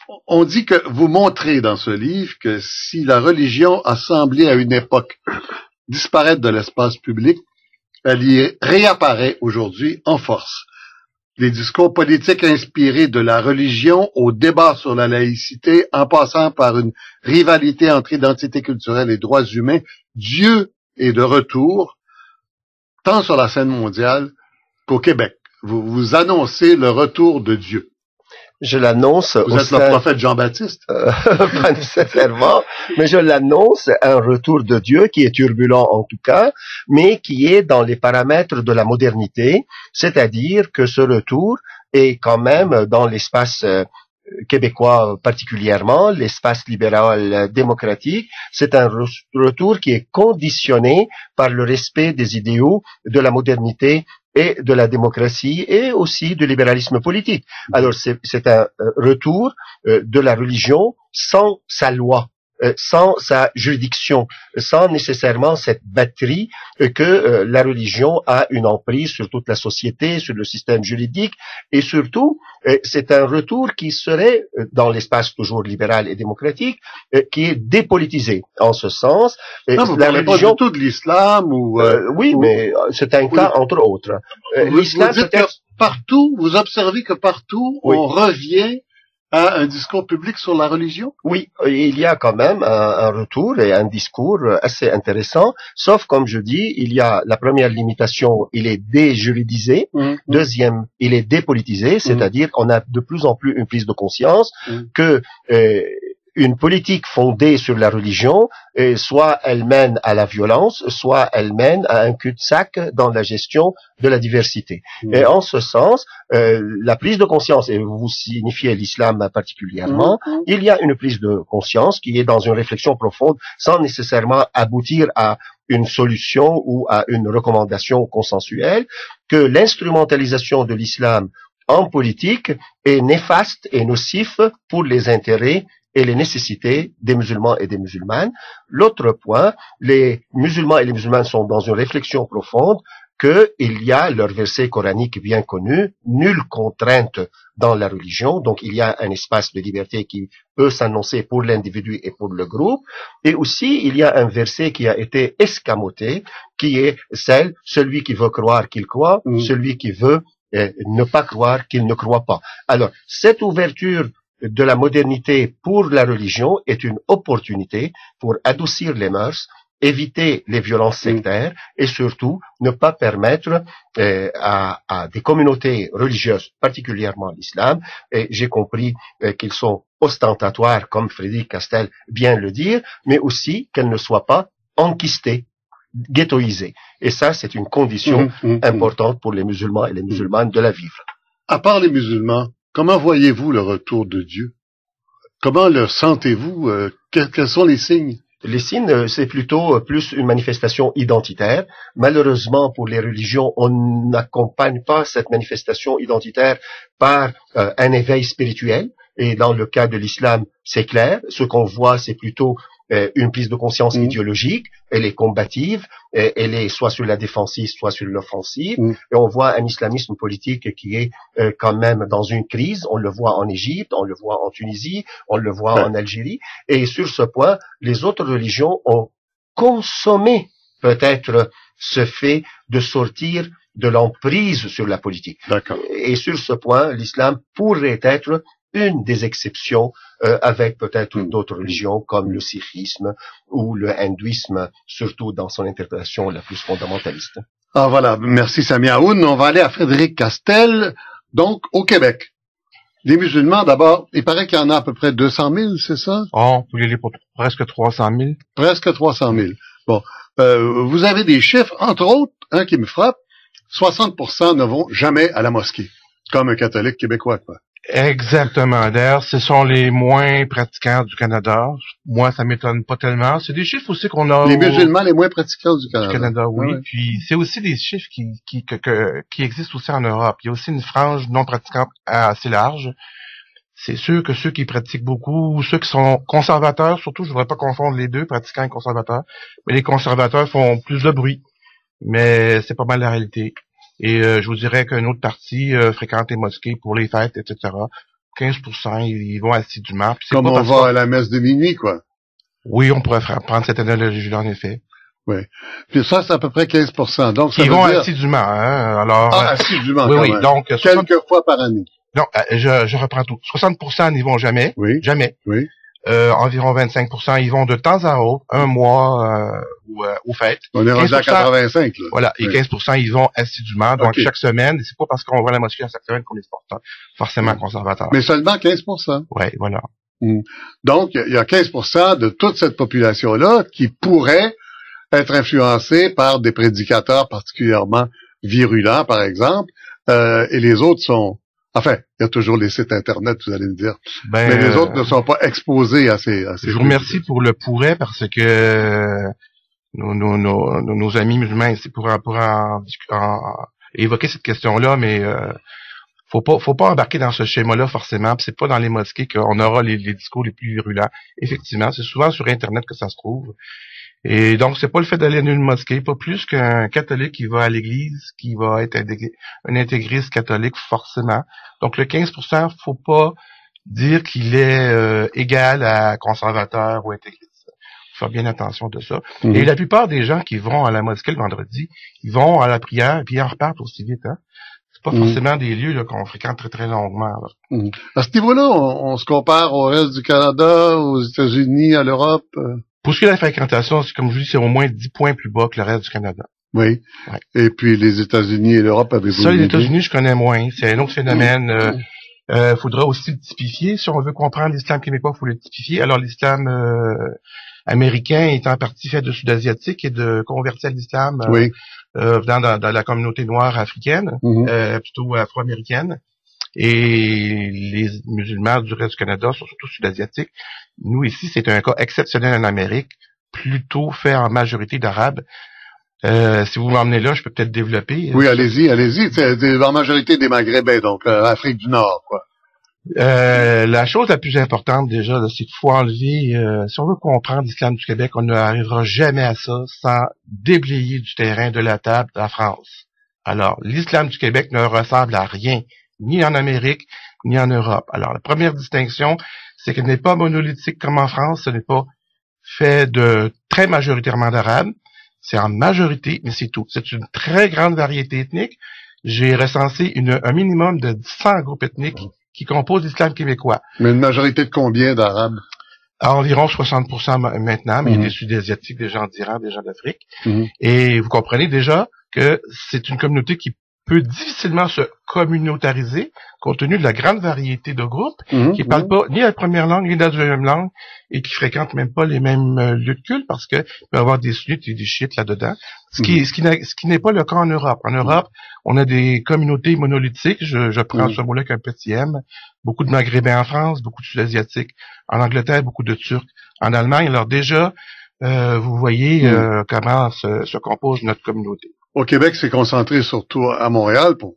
On dit que vous montrez dans ce livre que si la religion a semblé à une époque disparaître de l'espace public, elle y réapparaît aujourd'hui en force. Les discours politiques inspirés de la religion au débat sur la laïcité, en passant par une rivalité entre identité culturelle et droits humains, Dieu est de retour, tant sur la scène mondiale qu'au Québec. Vous annoncez le retour de Dieu. Je l'annonce. Vous êtes le prophète Jean-Baptiste? Pas nécessairement, mais je l'annonce, un retour de Dieu qui est turbulent en tout cas, mais qui est dans les paramètres de la modernité, c'est-à-dire que ce retour est quand même dans l'espace québécois particulièrement, l'espace libéral démocratique, c'est un retour qui est conditionné par le respect des idéaux de la modernité et de la démocratie et aussi du libéralisme politique. Alors c'est un retour de la religion sans sa loi, sans sa juridiction, sans nécessairement cette batterie que la religion a une emprise sur toute la société, sur le système juridique, et surtout, c'est un retour qui serait, dans l'espace toujours libéral et démocratique, qui est dépolitisé. En ce sens, non, vous la religion... pas du tout de l'islam ou... oui, mais c'est un cas entre autres. L'islam peut-être... Partout, vous observez que partout, oui, on revient à un discours public sur la religion? Oui, il y a quand même un retour et un discours assez intéressant, sauf comme je dis, il y a la première limitation, il est déjuridisé, deuxième, il est dépolitisé, c'est-à-dire on a de plus en plus une prise de conscience que une politique fondée sur la religion, soit elle mène à la violence, soit elle mène à un cul-de-sac dans la gestion de la diversité. Et en ce sens, la prise de conscience, et vous signifiez l'islam particulièrement, il y a une prise de conscience qui est dans une réflexion profonde sans nécessairement aboutir à une solution ou à une recommandation consensuelle, que l'instrumentalisation de l'islam en politique est néfaste et nocif pour les intérêts et les nécessités des musulmans et des musulmanes. L'autre point, les musulmans et les musulmanes sont dans une réflexion profonde qu'il y a leur verset coranique bien connu, nulle contrainte dans la religion, donc il y a un espace de liberté qui peut s'annoncer pour l'individu et pour le groupe, et aussi il y a un verset qui a été escamoté, qui est celui qui veut croire qu'il croit, celui qui veut ne pas croire qu'il ne croit pas. Alors, cette ouverture de la modernité pour la religion est une opportunité pour adoucir les mœurs, éviter les violences sectaires et surtout ne pas permettre à des communautés religieuses, particulièrement l'islam, et j'ai compris qu'ils sont ostentatoires, comme Frédéric Castel vient le dire, mais aussi qu'elles ne soient pas enquistées, ghettoisées. Et ça, c'est une condition importante pour les musulmans et les musulmanes de la vivre. À part les musulmans, comment voyez-vous le retour de Dieu? Comment le sentez-vous? Quels sont les signes? Les signes, c'est plutôt plus une manifestation identitaire. Malheureusement, pour les religions, on n'accompagne pas cette manifestation identitaire par un éveil spirituel. Et dans le cas de l'islam, c'est clair. Ce qu'on voit, c'est plutôt une prise de conscience idéologique. Elle est combative, elle est soit sur la défensive, soit sur l'offensive. Et on voit un islamisme politique qui est quand même dans une crise. On le voit en Égypte, on le voit en Tunisie, on le voit en Algérie. Et sur ce point, les autres religions ont consommé peut-être ce fait de sortir de l'emprise sur la politique. Et sur ce point, l'islam pourrait être une des exceptions avec peut-être d'autres religions comme le sikhisme ou le hindouisme, surtout dans son interprétation la plus fondamentaliste. Ah voilà, merci Sami Aoun. On va aller à Frédéric Castel, donc au Québec. Les musulmans, d'abord, il paraît qu'il y en a à peu près 200 000, c'est ça? Oh, il y a pour presque 300 000. Presque 300 000. Bon, vous avez des chiffres, entre autres, un qui me frappe, 60% ne vont jamais à la mosquée, comme un catholique québécois, quoi. Exactement. D'ailleurs, ce sont les moins pratiquants du Canada. Moi, ça m'étonne pas tellement. C'est des chiffres aussi qu'on a... Les musulmans les moins pratiquants du Canada. Oui. Ouais. Puis, c'est aussi des chiffres qui existent aussi en Europe. Il y a aussi une frange non pratiquante assez large. C'est sûr que ceux qui pratiquent beaucoup, ou ceux qui sont conservateurs, surtout, je voudrais pas confondre les deux, pratiquants et conservateurs, mais les conservateurs font plus de bruit. Mais c'est pas mal la réalité. Et je vous dirais qu'une autre partie fréquente les mosquées pour les fêtes, etc. 15%, ils vont assidûment. Comme on va à la messe de minuit, quoi. Oui, on pourrait prendre cette analogie-là, en effet. Oui. Puis ça, c'est à peu près 15%. Donc, ça ils veut vont dire... assidûment, hein. Alors. Assidûment, oui, quand oui. même. Donc, quelques fois par année. Non, je reprends tout. 60% n'y vont jamais. Oui. Jamais. Oui. Environ 25%, ils vont de temps à autre, un mois aux fêtes. On est rendu à 85, là. Voilà, et 15%, ils vont assidûment. Donc, chaque semaine, c'est pas parce qu'on va à la mosquée chaque semaine qu'on est forcément conservateur. Mais seulement 15%. Oui, voilà. Donc, il y a 15% de toute cette population-là qui pourrait être influencée par des prédicateurs particulièrement virulents, par exemple, et les autres sont... Enfin, il y a toujours les sites Internet, vous allez me dire. Mais les autres ne sont pas exposés à ces je vous remercie pour le pourrait parce que nos amis musulmans ici pourraient évoquer cette question-là, mais faut pas embarquer dans ce schéma-là forcément. C'est pas dans les mosquées qu'on aura les discours les plus virulents. Effectivement, c'est souvent sur Internet que ça se trouve. Et donc, c'est pas le fait d'aller à une mosquée, pas plus qu'un catholique qui va à l'église, qui va être un intégriste catholique, forcément. Donc, le 15%, faut pas dire qu'il est égal à conservateur ou intégriste. Faut faire bien attention de ça. Et la plupart des gens qui vont à la mosquée le vendredi, ils vont à la prière, puis ils en repartent aussi vite, hein. C'est pas forcément des lieux là, qu'on fréquente très, très longuement. À ce niveau-là, on se compare au reste du Canada, aux États-Unis, à l'Europe? Pour ce qui est de la fréquentation, c'est comme je vous dis, c'est au moins 10 points plus bas que le reste du Canada. Oui. Ouais. Et puis les États-Unis et l'Europe, avez-vous ça, les États-Unis, je connais moins. C'est un autre phénomène. Faudra aussi le typifier. Si on veut comprendre l'islam québécois, il faut le typifier. Alors, l'islam américain est en partie fait de sud-asiatiques et de convertis à l'islam dans la communauté noire africaine, plutôt afro-américaine. Et les musulmans du reste du Canada sont surtout sud-asiatiques. Nous, ici, c'est un cas exceptionnel en Amérique, plutôt fait en majorité d'Arabes. Si vous m'emmenez là, je peux peut-être développer. Oui, allez-y. C'est en majorité des Maghrébins, donc Afrique du Nord, quoi. La chose la plus importante, déjà, c'est qu'il faut enlever... si on veut comprendre l'islam du Québec, on n'arrivera jamais à ça sans déblayer du terrain de la table la France. Alors, l'islam du Québec ne ressemble à rien, ni en Amérique, ni en Europe. Alors, la première distinction, c'est qu'elle n'est pas monolithique comme en France, ce n'est pas fait de très majoritairement d'Arabes, c'est en majorité, mais c'est tout. C'est une très grande variété ethnique. J'ai recensé un minimum de 100 groupes ethniques qui composent l'islam québécois. Mais une majorité de combien d'Arabes? À environ 60% maintenant, mais il y a des Sud-Asiatiques, des gens d'Iran, des gens d'Afrique. Et vous comprenez déjà que c'est une communauté qui peut difficilement se communautariser compte tenu de la grande variété de groupes qui parlent pas ni la première langue ni la deuxième langue et qui fréquentent même pas les mêmes lieux de culte parce que il peut y avoir des sunnites et des chiites là-dedans. Ce qui n'est pas le cas en Europe. En Europe, on a des communautés monolithiques. Je prends ce mot-là qu'un petit M. Beaucoup de Maghrébins en France, beaucoup de Sud-Asiatiques. En Angleterre, beaucoup de Turcs. En Allemagne, alors déjà, vous voyez comment se compose notre communauté. Au Québec, c'est concentré surtout à Montréal pour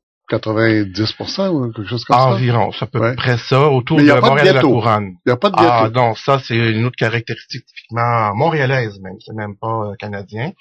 90% ou quelque chose comme ça. Environ, c'est à peu près ça, autour de Montréal et de la Couronne. Il n'y a pas de ghetto. Ah non, ça c'est une autre caractéristique typiquement montréalaise même, c'est même pas canadien.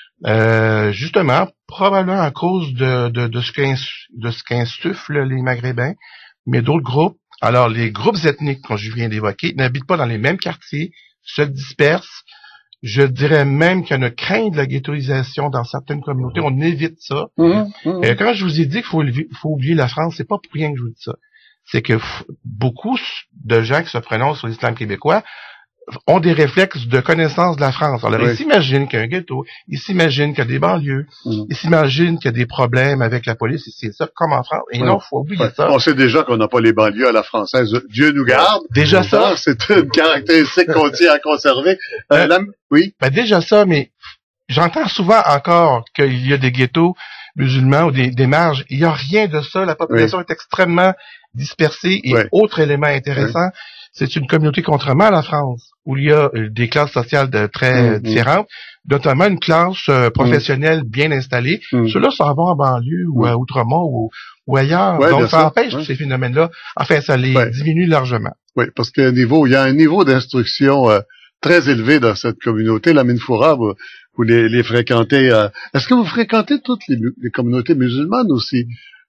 Justement, probablement à cause de ce qu'insufflent les Maghrébins, mais d'autres groupes. Alors, les groupes ethniques, quand je viens d'évoquer, n'habitent pas dans les mêmes quartiers, se dispersent. Je dirais même qu'il y a une crainte de la ghettoisation dans certaines communautés. On évite ça. Et quand je vous ai dit qu'il faut oublier la France, c'est pas pour rien que je vous dis ça. C'est que beaucoup de gens qui se prononcent sur l'islam québécois ont des réflexes de connaissance de la France. Alors, ils s'imaginent qu'il y a un ghetto, ils s'imaginent qu'il y a des banlieues, ils s'imaginent qu'il y a des problèmes avec la police, et c'est ça comme en France. Et non, faut oublier ça. On sait déjà qu'on n'a pas les banlieues à la française. Dieu nous garde. Déjà ça. C'est une caractéristique qu'on tient à conserver. Oui. Ben déjà ça, mais j'entends souvent encore qu'il y a des ghettos musulmans ou des marges. Il n'y a rien de ça. La population est extrêmement dispersée. Et autre élément intéressant, c'est une communauté contrairement à la France, où il y a des classes sociales très différentes, notamment une classe professionnelle bien installée. Ceux-là s'en vont en banlieue ou à Outremont ou ailleurs. Donc, ça empêche tous ces phénomènes-là. Enfin, ça les diminue largement. Oui, parce qu'il y a un niveau d'instruction très élevé dans cette communauté. La Minfoura, vous les fréquentez. Est-ce que vous fréquentez toutes les communautés musulmanes aussi?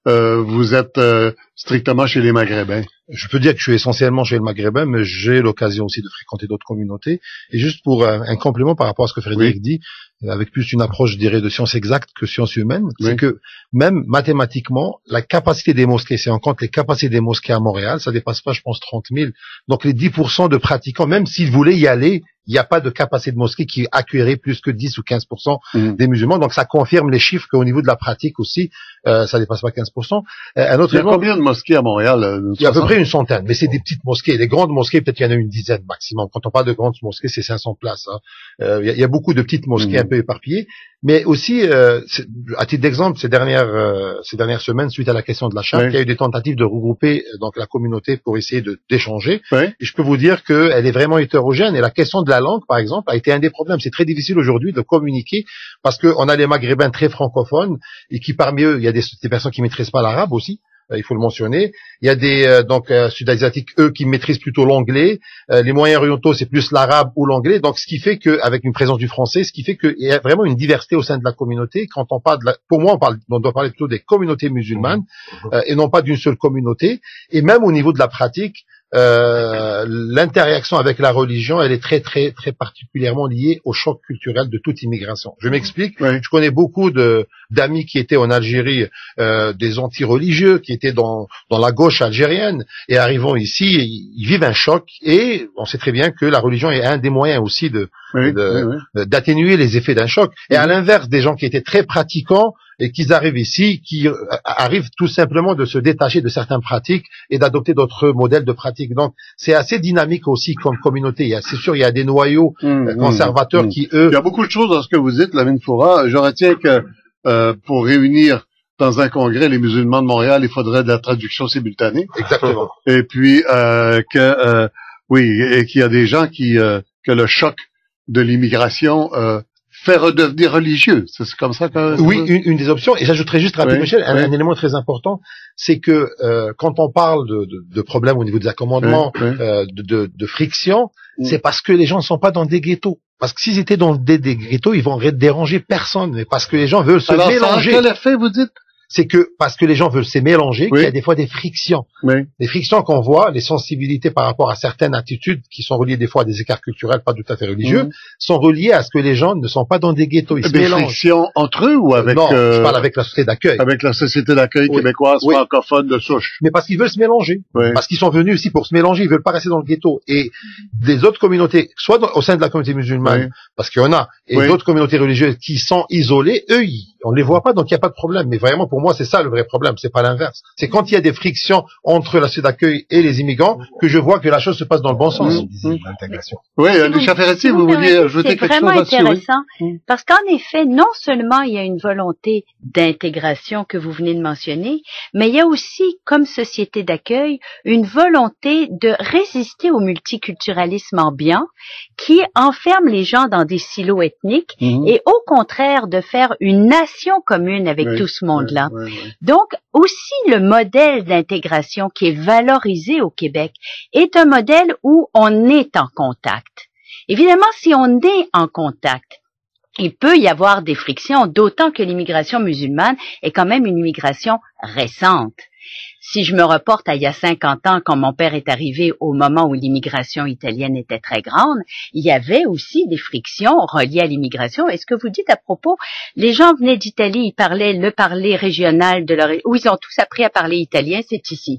vous êtes strictement chez les Maghrébins? Je peux dire que je suis essentiellement chez le Maghrébin, mais j'ai l'occasion aussi de fréquenter d'autres communautés. Et juste pour un complément par rapport à ce que Frédéric dit, avec plus une approche, je dirais, de science exacte que science humaine, c'est que même mathématiquement, la capacité des mosquées, si on compte les capacités des mosquées à Montréal, ça dépasse pas, je pense, 30 000. Donc les 10% de pratiquants, même s'ils voulaient y aller, il n'y a pas de capacité de mosquée qui accueillerait plus que 10 ou 15% des musulmans. Donc ça confirme les chiffres qu'au niveau de la pratique aussi, ça dépasse pas 15%. Un autre il y a combien de mosquées à Montréal? Il y a à peu près une centaine, mais c'est des petites mosquées. Les grandes mosquées, peut-être qu'il y en a une dizaine maximum. Quand on parle de grandes mosquées, c'est 500 places. Hein. Il y a beaucoup de petites mosquées un peu éparpillées. Mais aussi, à titre d'exemple, ces dernières semaines, suite à la question de la charte, il y a eu des tentatives de regrouper donc la communauté pour essayer d'échanger. Et je peux vous dire qu'elle est vraiment hétérogène. Et la question de la langue, par exemple, a été un des problèmes. C'est très difficile aujourd'hui de communiquer parce qu'on a les Maghrébins très francophones et qui parmi eux, il y a des personnes qui maîtrisent pas l'arabe aussi. Il faut le mentionner. Il y a des sud-asiatiques, eux, qui maîtrisent plutôt l'anglais. Les moyens orientaux, c'est plus l'arabe ou l'anglais. Donc, ce qui fait qu'avec une présence du français, ce qui fait qu'il y a vraiment une diversité au sein de la communauté. Quand on parle pour moi, on doit parler plutôt des communautés musulmanes et non pas d'une seule communauté. Et même au niveau de la pratique, l'interaction avec la religion, elle est très très très particulièrement liée au choc culturel de toute immigration. Je m'explique. Je connais beaucoup d'amis qui étaient en Algérie, des anti-religieux, qui étaient dans la gauche algérienne, et arrivant ici, ils vivent un choc, et on sait très bien que la religion est un des moyens aussi d'atténuer les effets d'un choc. Et à l'inverse, des gens qui étaient très pratiquants et qu'ils arrivent ici, qui arrivent tout simplement de se détacher de certaines pratiques et d'adopter d'autres modèles de pratiques. Donc, c'est assez dynamique aussi comme communauté. C'est sûr, il y a des noyaux conservateurs qui, eux... Il y a beaucoup de choses dans ce que vous dites, Lamine Foura. Je retiens que pour réunir dans un congrès les musulmans de Montréal, il faudrait de la traduction simultanée. Exactement. Et puis, et qu'il y a des gens que le choc de l'immigration fait redevenir religieux. C'est comme ça que... Oui, une des options. Et j'ajouterais juste rapidement, Michel, un élément très important, c'est que quand on parle de problèmes au niveau des accommodements, de friction, c'est parce que les gens ne sont pas dans des ghettos. Parce que s'ils étaient dans des ghettos, ils vont déranger personne. Mais parce que les gens veulent se mélanger. Alors, quel effet vous dites? C'est que parce que les gens veulent se mélanger, qu'il y a des fois des frictions. Les frictions qu'on voit, les sensibilités par rapport à certaines attitudes qui sont reliées des fois à des écarts culturels pas tout à fait religieux, sont reliées à ce que les gens ne sont pas dans des ghettos. Ils se mélangent. Des frictions entre eux ou avec... Non, je parle avec la société d'accueil. Avec la société d'accueil québécoise francophone de souche. Mais parce qu'ils veulent se mélanger. Parce qu'ils sont venus ici pour se mélanger, ils veulent pas rester dans le ghetto. Et des autres communautés, soit au sein de la communauté musulmane, parce qu'il y en a, et d'autres communautés religieuses qui sont isolées, eux, on les voit pas, donc il n'y a pas de problème. Mais vraiment, pour moi, c'est ça le vrai problème, c'est pas l'inverse. C'est quand il y a des frictions entre la société d'accueil et les immigrants que je vois que la chose se passe dans le bon sens. L'intégration. Oui, Alicia Ferretti, vous vouliez ajouter quelque chose là-dessus? C'est vraiment intéressant, parce qu'en effet, non seulement il y a une volonté d'intégration que vous venez de mentionner, mais il y a aussi, comme société d'accueil, une volonté de résister au multiculturalisme ambiant qui enferme les gens dans des silos ethniques et au contraire de faire une nation commune avec tout ce monde-là. Donc, aussi le modèle d'intégration qui est valorisé au Québec est un modèle où on est en contact. Évidemment, si on est en contact, il peut y avoir des frictions, d'autant que l'immigration musulmane est quand même une immigration récente. Si je me reporte à il y a 50 ans, quand mon père est arrivé au moment où l'immigration italienne était très grande, il y avait aussi des frictions reliées à l'immigration. Et ce que vous dites à propos, les gens venaient d'Italie, ils parlaient le parler régional de leur... où ils ont tous appris à parler italien, c'est ici.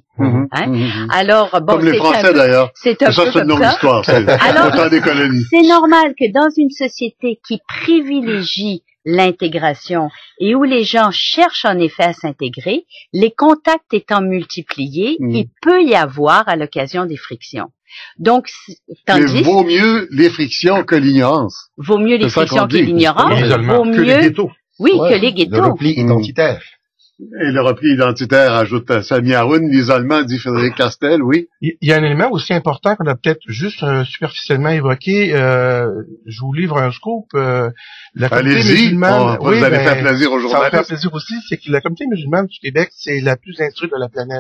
Alors, bon, comme les Français d'ailleurs. C'est un peu comme ça. Histoire, alors, autant des colonies. C'est normal que dans une société qui privilégie l'intégration et où les gens cherchent en effet à s'intégrer, les contacts étant multipliés, il peut y avoir à l'occasion des frictions. Donc, mais vaut mieux les frictions que l'ignorance. Vaut mieux les frictions que l'ignorance. Vaut mieux que les ghettos. Oui, que les ghettos. Le repli identitaire. Et le repli identitaire, ajoute Sami Haroun, l'isolement, dit Frédéric Castel, oui. Il y a un élément aussi important qu'on a peut-être juste superficiellement évoqué. Je vous livre un scoop. La communauté musulmane, vous allez faire plaisir aux journalistes. Ça va faire plaisir aussi, c'est que la communauté musulmane du Québec, c'est la plus instruite de la planète.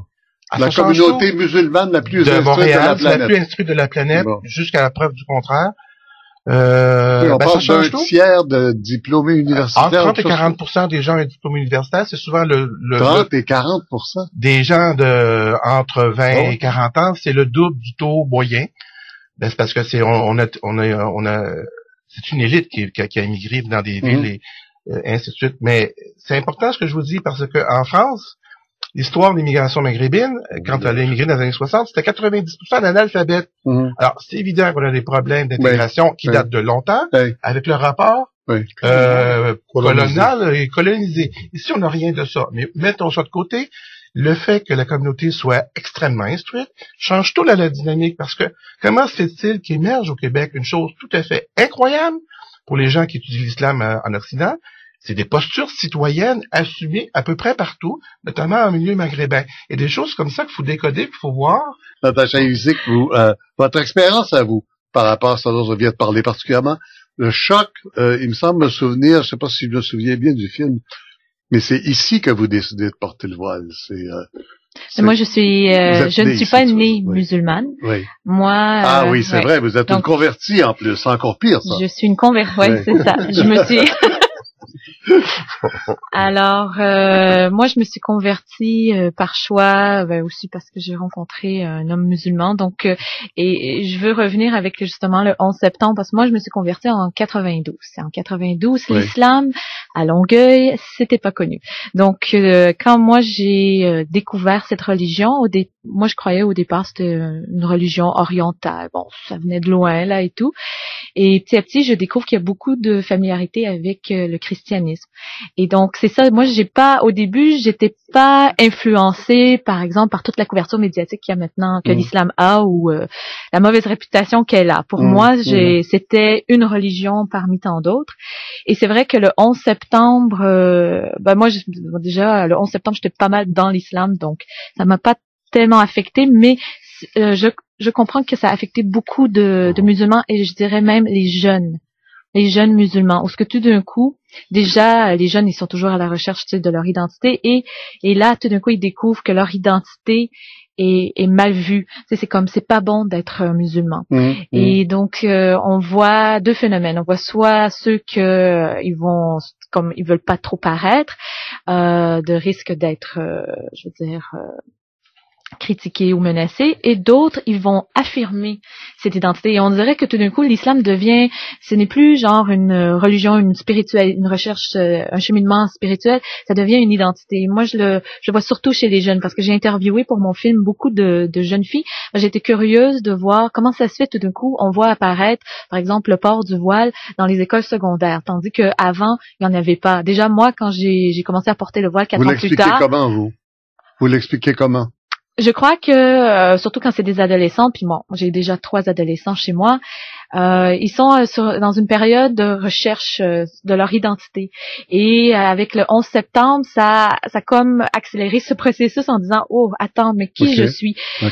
La communauté musulmane la plus instruite de la planète. La plus instruite de la planète, jusqu'à la preuve du contraire. Oui, on ça parle change d'un tout. tiers de diplômés universitaires. Entre 30 et 40% des gens ont un diplôme universitaire, c'est souvent 30 et 40%. des gens entre 20 et 40 ans, c'est le double du taux moyen. Ben, c'est parce que c'est une élite qui a émigré dans des villes et ainsi de suite. Mais c'est important ce que je vous dis parce que en France, l'histoire de l'immigration maghrébine, quand elle a immigré dans les années 60, c'était 90% d'analphabètes. Alors, c'est évident qu'on a des problèmes d'intégration qui datent de longtemps, avec le rapport colonial et colonisé. Ici, on n'a rien de ça. Mais mettons ça de côté. Le fait que la communauté soit extrêmement instruite change tout la dynamique parce que comment se fait-il qu'émerge au Québec une chose tout à fait incroyable pour les gens qui étudient l'islam en Occident? C'est des postures citoyennes assumées à peu près partout, notamment en milieu maghrébin. Et des choses comme ça qu'il faut décoder, qu'il faut voir. Natacha Huzik, votre expérience à vous, par rapport à ce dont on vient de parler particulièrement, le choc, il me semble me souvenir, je sais pas si je me souviens bien du film, mais c'est ici que vous décidez de porter le voile. Moi, je ne suis pas née musulmane. Oui. Moi. Oui, c'est vrai. Vous êtes une convertie en plus. C'est encore pire, ça. Je suis une convertie. Oui, c'est ça. Je me suis. Alors, moi, je me suis convertie par choix, aussi parce que j'ai rencontré un homme musulman. Donc, et je veux revenir avec justement le 11 septembre parce que moi, je me suis convertie en 92. Et en 92, l'islam à Longueuil, c'était pas connu. Donc, quand moi j'ai découvert cette religion, moi je croyais au départ c'était une religion orientale. Bon, ça venait de loin là et tout. Et petit à petit, je découvre qu'il y a beaucoup de familiarité avec le christianisme. Et donc, c'est ça. Moi, au début, j'étais pas influencée, par exemple, par toute la couverture médiatique qu'il y a maintenant, que l'islam a ou la mauvaise réputation qu'elle a. Pour moi, c'était une religion parmi tant d'autres. Et c'est vrai que le 11 septembre, moi, déjà, le 11 septembre, j'étais pas mal dans l'islam, donc ça m'a pas tellement affectée, mais je comprends que ça a affecté beaucoup de musulmans et je dirais même les jeunes musulmans. Parce que tout d'un coup, déjà, les jeunes, ils sont toujours à la recherche de leur identité et là, tout d'un coup, ils découvrent que leur identité est mal vue. C'est pas bon d'être musulman. Et donc, on voit deux phénomènes. On voit soit ceux ils veulent pas trop paraître, de risque d'être, critiqués ou menacés, et d'autres, ils vont affirmer cette identité. Et on dirait que tout d'un coup, l'islam ce n'est plus genre une religion, une recherche, un cheminement spirituel, ça devient une identité. Moi, je le vois surtout chez les jeunes, parce que j'ai interviewé pour mon film beaucoup de jeunes filles. J'étais curieuse de voir comment ça se fait tout d'un coup, on voit apparaître, par exemple, le port du voile dans les écoles secondaires, tandis qu'avant, il n'y en avait pas. Déjà, moi, quand j'ai commencé à porter le voile 4 ans plus tard... Vous l'expliquez comment? Je crois que, surtout quand c'est des adolescents, puis bon, j'ai déjà 3 adolescents chez moi, ils sont dans une période de recherche de leur identité. Et avec le 11 septembre, ça a comme accéléré ce processus en disant « Oh, attends, mais qui je suis? »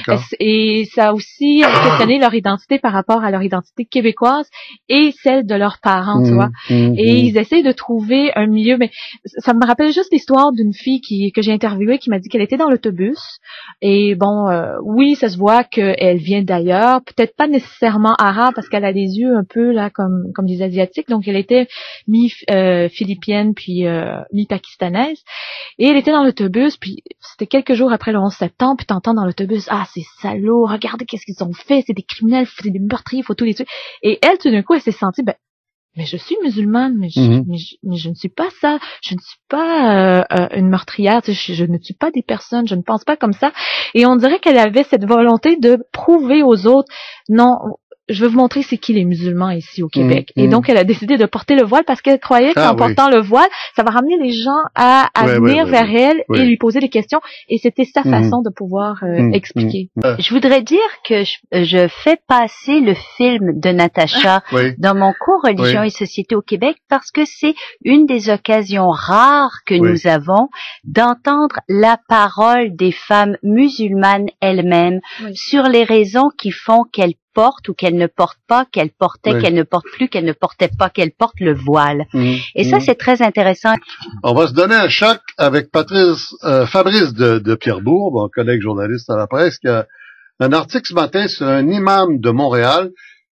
Et ça a aussi questionné leur identité par rapport à leur identité québécoise et celle de leurs parents, tu vois. Et ils essayent de trouver un milieu, mais ça me rappelle juste l'histoire d'une fille que j'ai interviewée qui m'a dit qu'elle était dans l'autobus. Et bon, oui, ça se voit qu'elle vient d'ailleurs, peut-être pas nécessairement arabe parce qu'elle a les yeux un peu là comme des asiatiques, donc elle était mi-philippienne puis mi-pakistanaise, et elle était dans l'autobus, puis c'était quelques jours après le 11 septembre, puis t'entends dans l'autobus, ah c'est salaud, regardez qu'est-ce qu'ils ont fait, c'est des criminels, c'est des meurtriers, faut tous les tuer. Et elle, tout d'un coup, elle s'est sentie, mais je suis musulmane, mais je ne suis pas ça. Je ne suis pas une meurtrière. Je ne tue pas des personnes. Je ne pense pas comme ça. Et on dirait qu'elle avait cette volonté de prouver aux autres, non, je veux vous montrer c'est qui les musulmans ici au Québec. Et donc, elle a décidé de porter le voile parce qu'elle croyait qu'en portant le voile, ça va ramener les gens à venir vers elle et lui poser des questions. Et c'était sa façon de pouvoir expliquer. Je voudrais dire que je fais passer le film de Natacha dans mon cours Religion et Société au Québec parce que c'est une des occasions rares que nous avons d'entendre la parole des femmes musulmanes elles-mêmes sur les raisons qui font qu'elles portent ou qu'elle ne porte pas, qu'elle portait, qu'elle ne porte plus, qu'elle ne portait pas, qu'elle porte le voile. Et ça, c'est très intéressant. On va se donner un choc avec Fabrice de Pierrebourg, mon collègue journaliste à la presse, qui a un article ce matin sur un imam de Montréal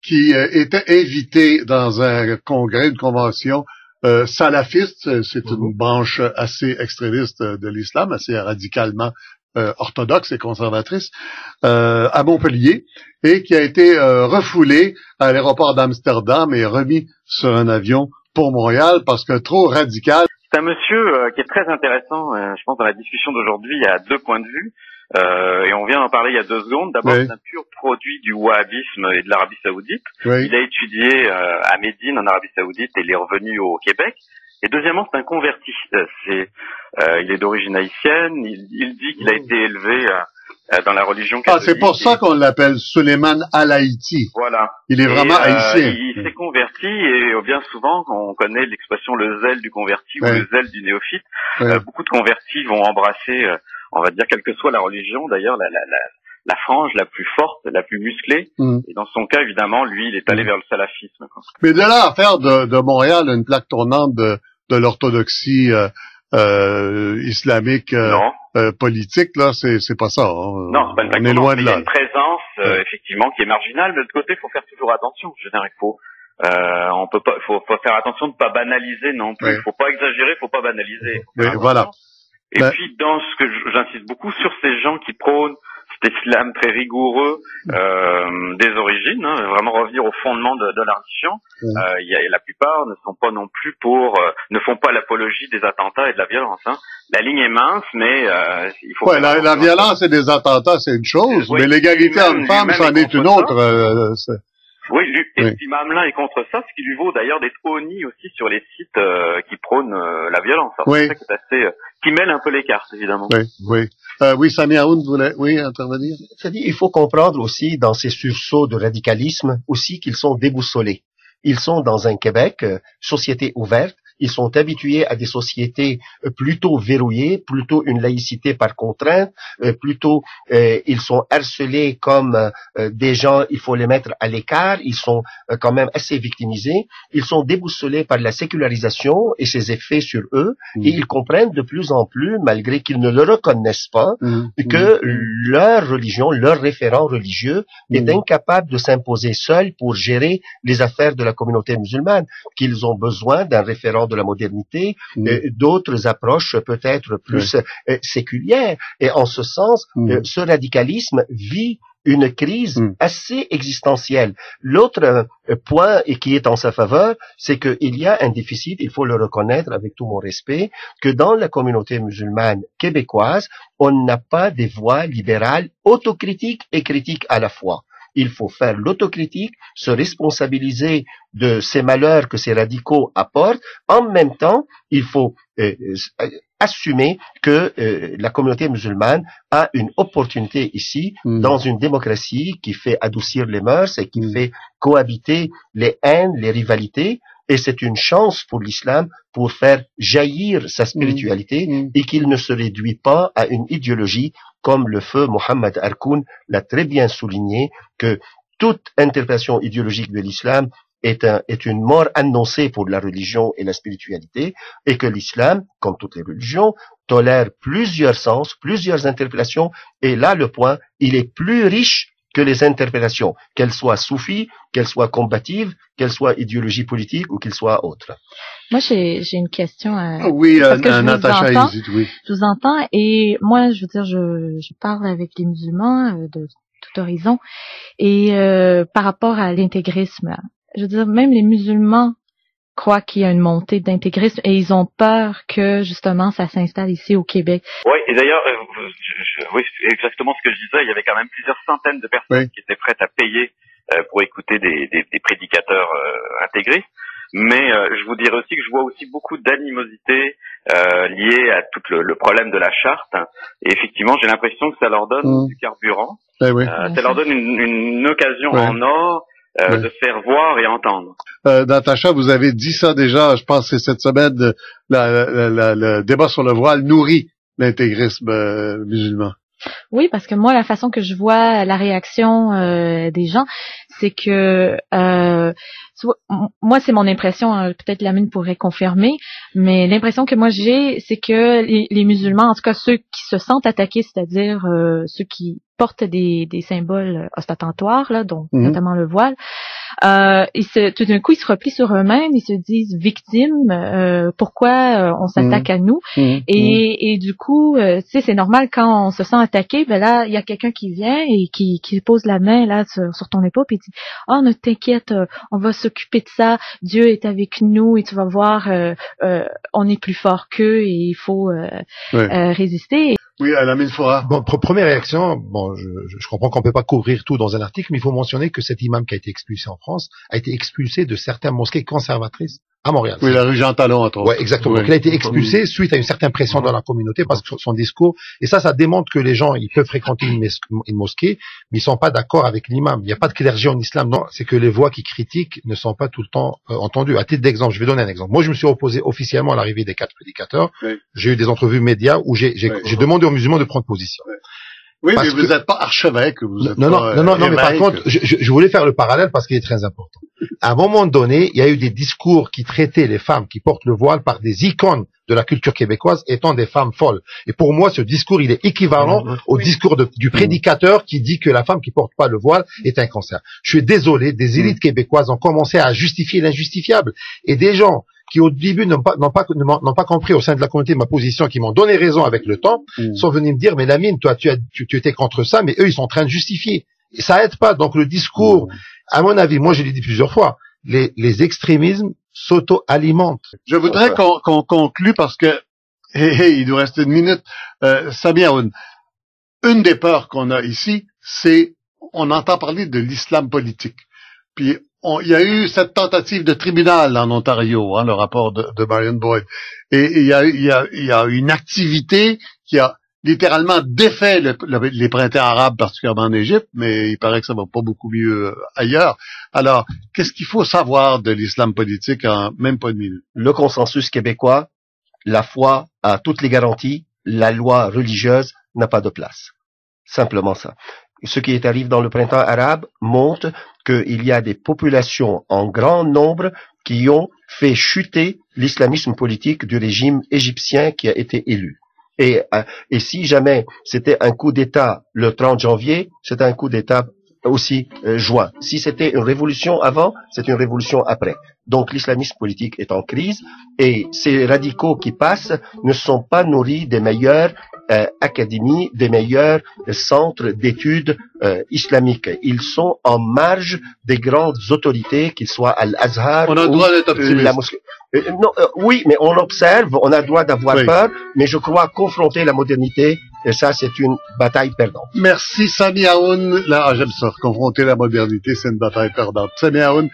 qui était invité dans un congrès, une convention salafiste, c'est une branche assez extrémiste de l'islam, assez radicalement orthodoxe et conservatrice, à Montpellier, et qui a été refoulé à l'aéroport d'Amsterdam et remis sur un avion pour Montréal parce que trop radical. C'est un monsieur qui est très intéressant, je pense, dans la discussion d'aujourd'hui. Il y a deux points de vue, et on vient d'en parler il y a 2 secondes. D'abord, c'est un pur produit du wahhabisme et de l'Arabie Saoudite. Il a étudié à Médine, en Arabie Saoudite, et il est revenu au Québec. Et deuxièmement, c'est un converti. Il est d'origine haïtienne. Il dit qu'il a été élevé dans la religion catholique. C'est pour ça qu'on l'appelle Suleiman Al-Haïti. Voilà. Il est vraiment haïtien. Il s'est converti et bien souvent, on connaît l'expression le zèle du converti ou le zèle du néophyte. Beaucoup de convertis vont embrasser, on va dire, quelle que soit la religion, d'ailleurs, la frange la plus forte, la plus musclée. Et dans son cas, évidemment, lui, il est allé vers le salafisme. Mais de là à faire de Montréal une plaque tournante de l'orthodoxie islamique politique, là, c'est pas ça. Hein. Non, c'est pas une plaque tournante, loin de là. Il y a une présence, effectivement, qui est marginale. De l'autre côté, il faut faire toujours attention. Je veux dire, on peut pas, faut faire attention de pas banaliser non plus. Il faut pas exagérer, faut pas banaliser. Voilà. Et puis, dans ce que j'insiste beaucoup sur ces gens qui prônent cet islam très rigoureux des origines, vraiment revenir au fondement de la religion. La plupart ne sont pas non plus ne font pas l'apologie des attentats et de la violence. La ligne est mince, mais il faut. La violence et des attentats, c'est une chose, mais l'égalité homme-femme, c'en est une autre. Cet imam-là est contre ça, ce qui lui vaut d'ailleurs d'être honni aussi sur les sites qui prônent la violence. C'est ça qui est assez, qui mêle un peu les cartes, évidemment. Oui, Samia Aoun voulait, intervenir. C'est-à-dire, il faut comprendre aussi dans ces sursauts de radicalisme aussi qu'ils sont déboussolés. Ils sont dans un Québec, société ouverte. Ils sont habitués à des sociétés plutôt verrouillées, plutôt une laïcité par contrainte, plutôt ils sont harcelés comme des gens, il faut les mettre à l'écart, ils sont quand même assez victimisés, ils sont déboussolés par la sécularisation et ses effets sur eux, et ils comprennent de plus en plus, malgré qu'ils ne le reconnaissent pas, que leur religion, leur référent religieux est incapable de s'imposer seul pour gérer les affaires de la communauté musulmane, qu'ils ont besoin d'un référent de la modernité, d'autres approches peut-être plus séculières. Et en ce sens, ce radicalisme vit une crise assez existentielle. L'autre point et qui est en sa faveur, c'est qu'il y a un déficit, il faut le reconnaître avec tout mon respect, que dans la communauté musulmane québécoise, on n'a pas des voix libérales autocritiques et critiques à la fois. Il faut faire l'autocritique, se responsabiliser de ces malheurs que ces radicaux apportent. En même temps, il faut assumer que la communauté musulmane a une opportunité ici, dans une démocratie qui fait adoucir les mœurs et qui fait cohabiter les haines, les rivalités. Et c'est une chance pour l'islam pour faire jaillir sa spiritualité et qu'il ne se réduit pas à une idéologie comme le feu Mohamed Harkoun l'a très bien souligné, que toute interprétation idéologique de l'islam est une mort annoncée pour la religion et la spiritualité, et que l'islam, comme toutes les religions, tolère plusieurs sens, plusieurs interprétations, et là le point, il est plus riche que les interprétations, qu'elles soient soufis, qu'elles soient combatives, qu'elles soient idéologie politique ou qu'elles soient autres. Moi, j'ai une question. Oui, Natacha, je vous entends, et moi, je veux dire, je parle avec les musulmans de tout horizon, et par rapport à l'intégrisme, je veux dire, même les musulmans croient qu'il y a une montée d'intégrisme et ils ont peur que justement ça s'installe ici au Québec. Oui, et d'ailleurs, oui, c'est exactement ce que je disais. Il y avait quand même plusieurs centaines de personnes qui étaient prêtes à payer pour écouter des prédicateurs intégristes. Mais je vous dirais aussi que je vois aussi beaucoup d'animosité liée à tout le problème de la charte. Et effectivement, j'ai l'impression que ça leur donne du carburant. Ça leur donne une occasion en or de faire voir et entendre. Natacha, vous avez dit ça déjà, je pense que c'est cette semaine, le débat sur le voile nourrit l'intégrisme musulman. Oui, parce que moi, la façon que je vois la réaction des gens, c'est que moi, c'est mon impression, peut-être Lamine pourrait confirmer, mais l'impression que moi j'ai, c'est que les musulmans, en tout cas ceux qui se sentent attaqués, c'est-à-dire ceux qui portent des symboles ostentatoires, là, donc notamment le voile, tout d'un coup, ils se replient sur eux-mêmes, ils se disent victimes, pourquoi on s'attaque à nous? Et du coup, tu sais, c'est normal quand on se sent attaqué, ben là, il y a quelqu'un qui vient et qui pose la main là sur ton épaule et dit oh ne t'inquiète, on va s'occuper de ça, Dieu est avec nous et tu vas voir, on est plus fort qu'eux et il faut résister. Oui, Alamine Foura. Bon, première réaction, bon, je comprends qu'on peut pas couvrir tout dans un article, mais il faut mentionner que cet imam qui a été expulsé en France a été expulsé de certaines mosquées conservatrices à Montréal. Oui, la rue Jean Talon, entre autres. Ouais, exactement. Oui. Donc, il a été expulsé suite à une certaine pression dans la communauté parce que son discours, et ça démontre que les gens, ils peuvent fréquenter une mosquée, mais ils sont pas d'accord avec l'imam. Il n'y a pas de clergé en islam, non. C'est que les voix qui critiquent ne sont pas tout le temps entendues. À titre d'exemple, je vais donner un exemple. Moi, je me suis opposé officiellement à l'arrivée des 4 prédicateurs. Oui. J'ai eu des entrevues médias où j'ai demandé aux musulmans de prendre position. Oui. Oui, mais vous n'êtes pas archevêque, vous êtes non, mais par contre, je voulais faire le parallèle parce qu'il est très important. À un moment donné, il y a eu des discours qui traitaient les femmes qui portent le voile par des icônes de la culture québécoise étant des femmes folles. Et pour moi, ce discours, il est équivalent au discours du prédicateur qui dit que la femme qui porte pas le voile est un cancer. Je suis désolé, des élites québécoises ont commencé à justifier l'injustifiable. Et des gens qui au début n'ont pas compris au sein de la communauté ma position, qui m'ont donné raison avec le temps, sont venus me dire, mais Lamine, toi, tu étais contre ça, mais eux, ils sont en train de justifier. Et ça aide pas. Donc, le discours, à mon avis, moi, je l'ai dit plusieurs fois, les extrémismes s'auto-alimentent. Je voudrais qu'on conclue parce que, il nous reste une minute. Samia Aoun, une des peurs qu'on a ici, c'est, on entend parler de l'islam politique. Puis, il y a eu cette tentative de tribunal en Ontario, le rapport de Marion Boyd. Et il y a une activité qui a littéralement défait les printemps arabes, particulièrement en Égypte, mais il paraît que ça va pas beaucoup mieux ailleurs. Alors, qu'est-ce qu'il faut savoir de l'islam politique en même pas une minute? Le consensus québécois, la foi a toutes les garanties, la loi religieuse n'a pas de place. Simplement ça. Ce qui arrive dans le printemps arabe montre qu'il y a des populations en grand nombre qui ont fait chuter l'islamisme politique du régime égyptien qui a été élu. Et si jamais c'était un coup d'État le 30 janvier, c'était un coup d'État aussi juin. Si c'était une révolution avant, c'est une révolution après. Donc l'islamisme politique est en crise et ces radicaux qui passent ne sont pas nourris des meilleures académies, des meilleurs centres d'études islamiques. Ils sont en marge des grandes autorités, qu'ils soient à l'Azhar ou la mosquée. Oui, mais on observe, on a le droit d'avoir peur, mais je crois confronter la modernité, et ça c'est une bataille perdante. Merci Samia Aoun. Là, j'aime ça, confronter la modernité, c'est une bataille perdante. Samia Aoun.